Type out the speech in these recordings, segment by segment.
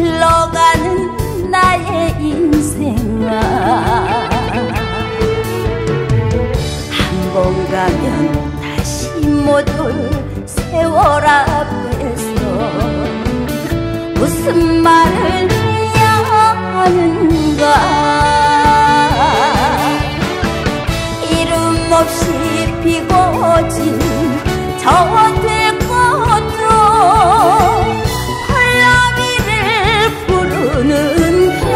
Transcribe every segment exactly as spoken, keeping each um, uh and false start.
흘러가는 나의 인생아, 한 번 가면 다시 못 올 세월 앞에서 무슨 말을 해야 하는가. 이름 없이 피고진 저 들꽃도 콜라비를 부르는데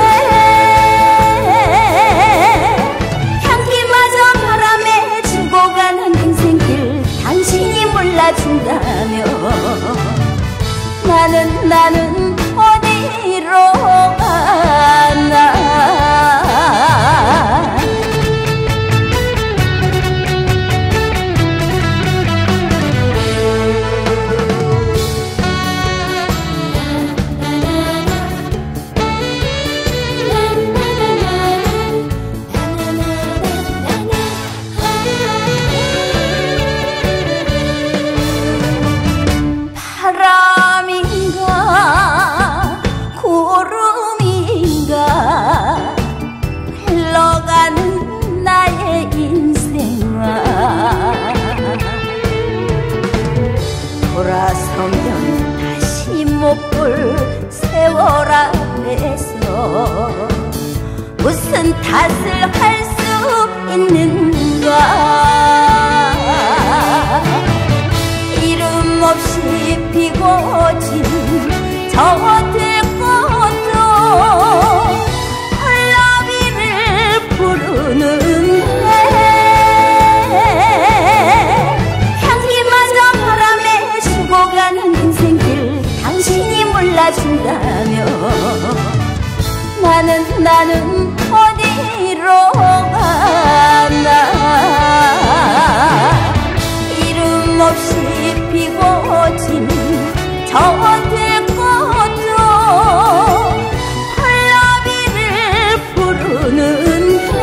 향기마저 바람에 지고 가는 인생길 당신이 몰라준다며 나는 나는 어디로 가나. 바람인가 구름인가 흘러가는 나의 인생아, 돌아서면 다시 못 볼 세월 앞에서 무슨 탓을 할 수 있는가. 이름 없이 피고진 저 들꽃도 콜라비를 부르는데 향기마저 바람에 지고 가는 인생길 당신이 몰라준다며 나는 나는 어디로 가나. 이름 없이 피고진 저 들꽃도 콜라비를 부르는데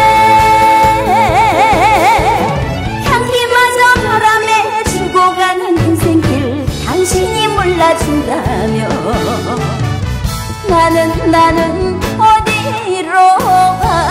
향기마저 바람에 지고 가는 인생길 당신이 몰라준다며 나는 나는 어디로 가.